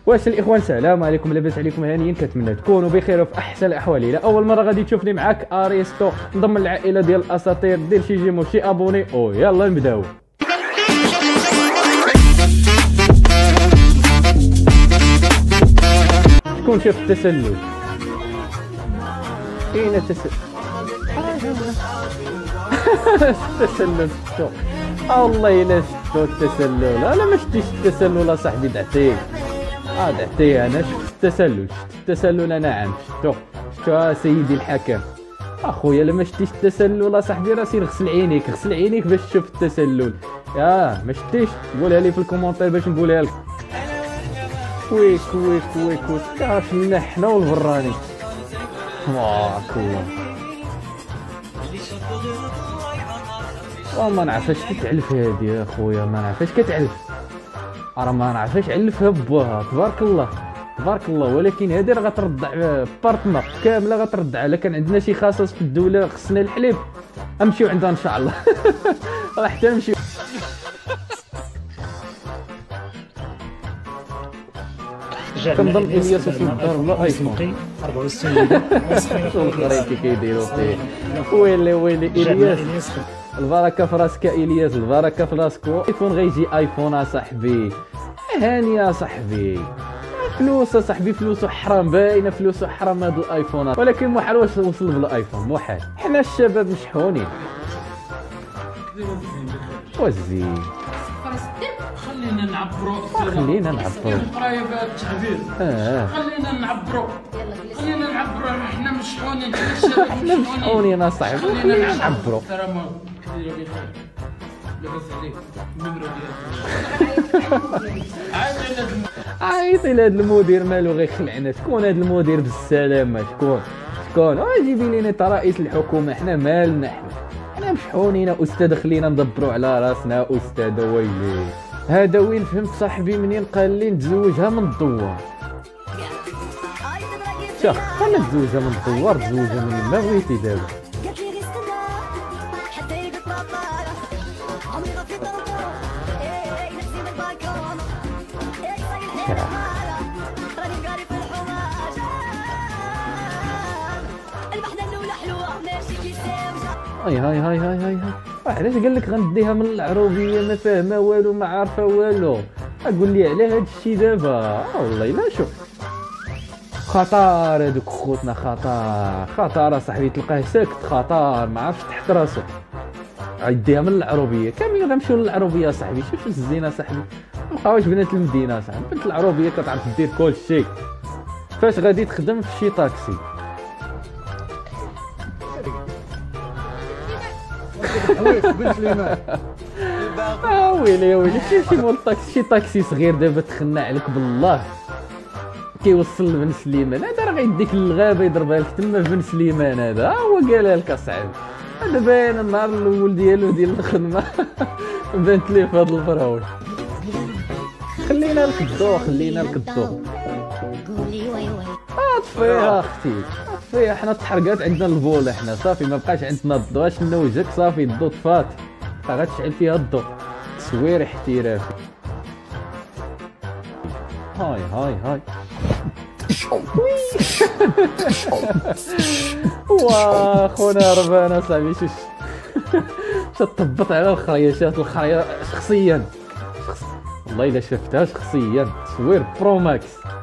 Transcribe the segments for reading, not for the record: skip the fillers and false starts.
واش الاخوان السلام عليكم، لاباس عليكم؟ هانيين، كنتمنى تكونوا بخير وفي احسن الاحوال. الى اول مره غادي تشوفني معاك اريستو، انضم للعائله ديال الاساطير، دير شي جيم وشي ابوني ويلا نبداو. شكون شاف التسلل؟ كاين التسلل. التسلل شفتو والله الا شفتو التسلل. انا ما شفتيش التسلل اصاحبي، دعتيه دعتيه. انا شفت التسلل انا عام شفتو سيدي الحكم. اخويا الا ما شفتيش التسلل اصاحبي راه سير غسل عينيك باش تشوف التسلل. ما شفتيش؟ قولها لي في الكومونتير باش نقولها لك. ويك كاش حنا والبراني واك الله. ما نعرفاش كتعلف هادي يا خويا، ما نعرفاش كتعلف، راه ما نعرفاش علفها باها. تبارك الله. ولكن هادي راه غتردع بارتنا كامله، غتردع. الا كان عندنا شي خصاص في الدوله خصنا الحليب نمشيو عندها ان شاء الله. راه حتى نمشيو. كنظن الياس وصل الدار بلا ايفون 64 شنو الخريطي كيديروا فيه. ويلي الياس، البركه في راسك الياس، البركه في راسك. ايفون غيجي ايفون اصاحبي، هاني يا صاحبي. فلوس اصاحبي، فلوسه حرام، باينه فلوسه حرام هاد الايفون. ولكن محال واش وصل بالايفون، محال. حنا الشباب مشحونين. والزين خلينا نعبروا القرايه بهذا التعبير. خلينا نعبروا حنا مشحونين، حنا مشحونين اصاحبي، خلينا نعبروا. لاباس عليك النمره ديالك. عيطي لهاد المدير مالو غيخلعنا. شكون هاد المدير بالسلامه؟ شكون جيبي لينا رئيس الحكومه. حنا مالنا، حنا مشحونين استاذ، خلينا ندبروا على راسنا استاذ. ويلي هذا وين فهمت صاحبي منين قال لي نتزوجها من الدوار. شوف انا نتزوجها من الدوار، تزوجها من ما بغيتي دابا. هاي علاش قال لك غنديها من العروبيه؟ ما فاهمه والو، ما عارفه والو. اقول لي على هاد الشيء دابا. والله لا شوف خطر هذوك خوتنا، خطر صاحبي. تلقاه ساكت خطر، ما عرفش تحت راسو. عديها من العروبيه. كاملين غنمشيو للعروبيه صاحبي. شوف الزينه صاحبي، مابقاوش بنات المدينه صاحبي. بنت العروبيه كتعرف دير كل شيء. فاش غادي تخدم في شي طاكسي. بن سليمان. ويلي شي مول طاكسي، شي طاكسي صغير دابا تخنى عليك بالله، كيوصل لبن سليمان. هذا راه غيديك للغابه يضربها لك تما في بن سليمان. هذا هو قالها لك اصاحبي. هذا باين النهار الاول ديالو ديال الخدمه بانت ليه في هذا الفراوش. خلينا لك الضوء. طفيها اختي، طفيها. حنا تحرقات عندنا البوله، حنا صافي ما بقاش عندنا الضوء. اش نوجك صافي الضوء طفات، غتشعل فيها الضوء. تصوير احترافي. هاي واخونا ربانا صاحبي. شوف تطبط على الخريشات، الخريه شخصيا والله الا شفتها شخصيا. تصوير برو ماكس.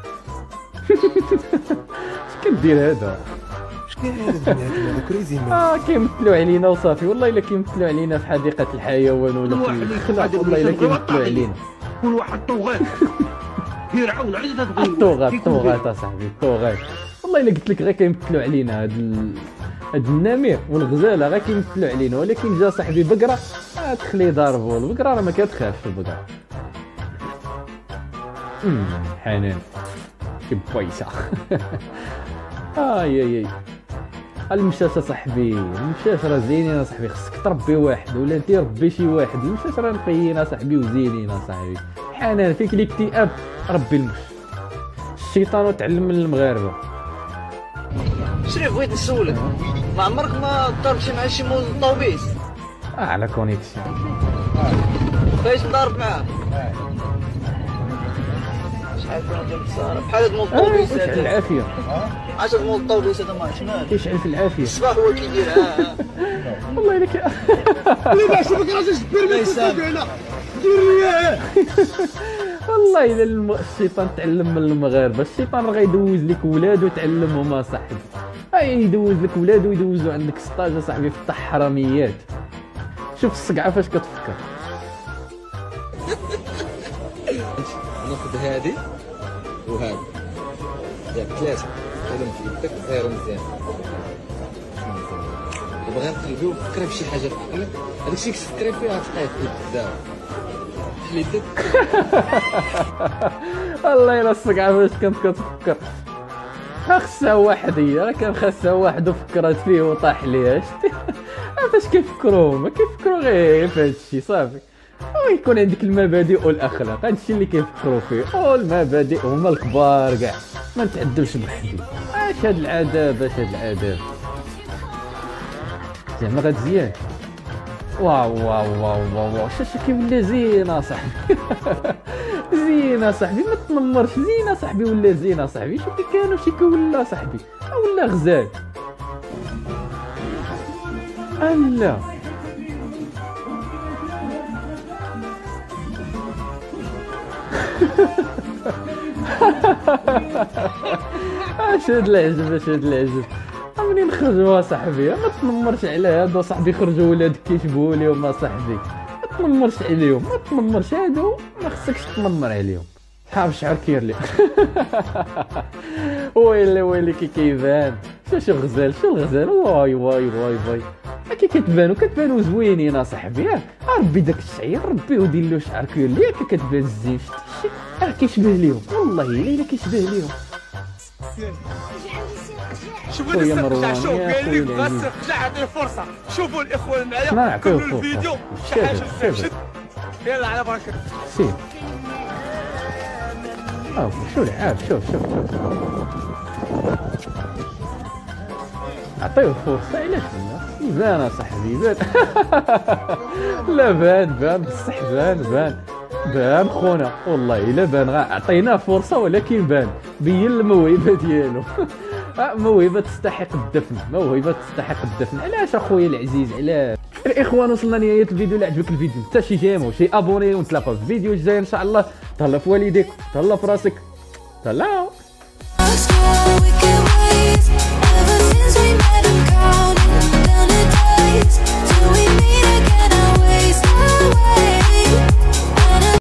اش كدير هذا؟ اش كاين هذا كريزي مان؟ كيمثلوا علينا وصافي. والله الا كيمثلوا علينا في حديقه الحيوان ولا في الخلا. والله الا كيمثلوا علينا. كل واحد طوغات يرعون عيد الطوغات اصاحبي، الطوغات. والله الا قلت لك غير كيمثلوا علينا. هاد النمير والغزاله غير كيمثلوا علينا. ولكن جا صاحبي بقره تخليه ضاربو. البقره راه ما كتخافش البقره. حنان شي بويسه. المشاش صاحبي، المشاش راه زينين صاحبي. خصك تربي واحد ولا انت ربي شي واحد. المشاش راه نقيين صاحبي وزينين صاحبي. حنان فيك الاكتئاب ربي المش. الشيطان وتعلم من المغاربه. شريف بغيت نسولك، ما عمرك ما ضربتي مع شي مول الطوبيس؟ على كونيكسيون. فايش نضرب معاه؟ شحال كنا ديال الخساره بحال هاد مول واش على الطوبيسات. العافيه عاد مول الطوبيسات ما عرفتش مالك كيشعل في العافيه الصباح هو كيديرها. والله الا لا شوفك راه جاي الله يسامحك. هنا دير لي والله الا الشيطان تعلم من المغاربه. الشيطان راه غيدوز لك ولادو تعلمهم اصاحبي. يدوز لك ولادو يدوزو عندك ستاج اصاحبي في الحراميات. شوف الصقعه فاش كتفكر. ناخذ هذه وهذه ياك ثلاثة كلهم في يدك دايرهم مزيان وبغا نقلبو فكري بشي حاجة في عقلك هذاك الشيء كتفكري فيه غتلقاه في يدك دابا حل يدك والله الا الصقعه فاش كنت كتفكر خاصها واحد هي كان خاصها واحد وفكرت فيه وطاح ليها. شتي فاش كيفكروا هما كيفكروا غير في هذا الشيء صافي. ويكون عندك المبادئ والاخلاق هذا الشيء اللي كيفكروا فيه. والمبادئ هما الكبار كاع ما نتعدوش بحدي. اش هاد العذاب اش هاد العذاب زعما غتزيان. واو واو واو واو شاشة كيولي زين اصاحبي. زين اصاحبي ما تنمرش. زين اصاحبي ولا زين اصاحبي. شوف كي كانوا شي كيولي اصاحبي ولا غزال. الا اش هاد العجب اش هاد العجب. منين خرجوا صاحبي ما تنمرش على هادو صاحبي. خرجوا ولادك كيشبهوا ليهم صاحبي ما تنمرش عليهم. ما تنمرش هادو ما خصكش تنمر عليهم. صحاب الشعر كيرلي. ويلي ويلي كي كيبان. شو غزال شو الغزال. واي واي واي واي كي كتبانو زوينين اصاحبي. ربي داك الشعير ربي ودير له شعر كيرلي كتبان الزين. شتي كيشبه ليهم والله الا كيشبه ليهم. شوفوا خويا لي مروان شوف يا قال خويا لك العزيز. بس رجع عطيه فرصه. شوفوا الاخوان معايا نعطيوه كملوا فرصة. الفيديو شي حاجه شبر. بزاف. يلا على بركه. سير شو العاب. شوف عطيه فرصة. علاش لا بان اصاحبي بان. لا بان بصح بان خونا والله الا بان. عطيناه فرصة ولكن بين الموهبة ديالو. موهبة تستحق الدفن. علاش اخويا العزيز علاش. الاخوان وصلنا لنهاية الفيديو. الا عجبك الفيديو حتى شي جيم وشي ابوني ونتلاقاو في الفيديو الجاي ان شاء الله. تهلا في والديك تهلا في راسك. تهلا.